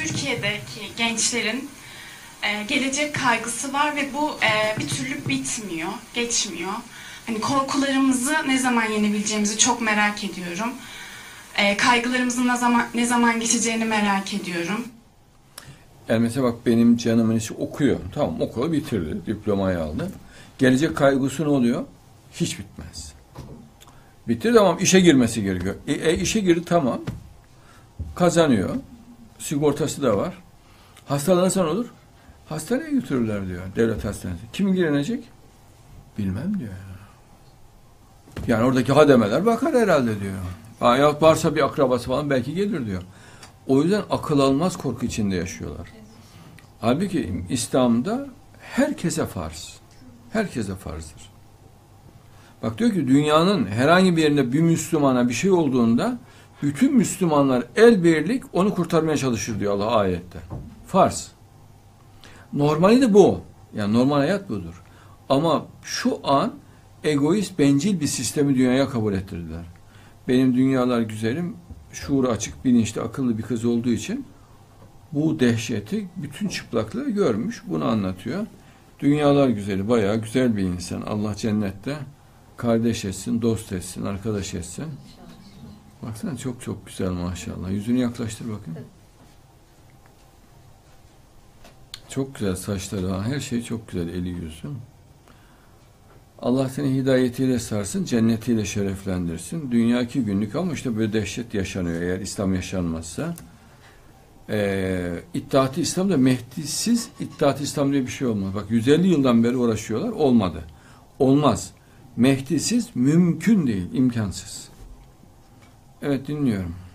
Türkiye'deki gençlerin gelecek kaygısı var ve bu bir türlü bitmiyor, geçmiyor. Hani korkularımızı ne zaman yenebileceğimizi çok merak ediyorum. Kaygılarımızın ne zaman geçeceğini merak ediyorum. Yani mesela bak benim canımın içi okuyor. Tamam okulu bitirdi, diplomayı aldı. Gelecek kaygısı ne oluyor? Hiç bitmez. Bitti tamam işe girmesi gerekiyor. İşe girdi tamam. Kazanıyor. Sigortası da var. Hastalanırsa ne olur? Hastaneye götürürler diyor. Devlet hastanesi. Kim ilgilenecek? Bilmem diyor. Yani oradaki hademeler bakar herhalde diyor. Ya varsa bir akrabası falan belki gelir diyor. O yüzden akıl almaz korku içinde yaşıyorlar. Halbuki İslam'da herkese farz. Herkese farzdır. Bak diyor ki dünyanın herhangi bir yerinde bir Müslümana bir şey olduğunda bütün Müslümanlar el birlik onu kurtarmaya çalışır diyor Allah ayette. Farz. Normali de bu. Yani normal hayat budur. Ama şu an egoist, bencil bir sistemi dünyaya kabul ettirdiler. Benim dünyalar güzelim, şuuru açık, bilinçli, akıllı bir kız olduğu için bu dehşeti, bütün çıplaklığı görmüş. Bunu anlatıyor. Dünyalar güzeli, bayağı güzel bir insan. Allah cennette kardeş etsin, dost etsin, arkadaş etsin. Baksana çok çok güzel maşallah. Yüzünü yaklaştır bakayım. Çok güzel saçları, her şey çok güzel, eli yüzü. Allah seni hidayetiyle sarsın, cennetiyle şereflendirsin. Dünya 2 günlük ama işte böyle dehşet yaşanıyor eğer İslam yaşanmazsa. İttihat-ı İslam'da Mehdisiz İttihat-ı İslam diye bir şey olmaz. Bak 150 yıldan beri uğraşıyorlar, olmadı. Olmaz. Mehdisiz mümkün değil, imkansız. Evet dinliyorum.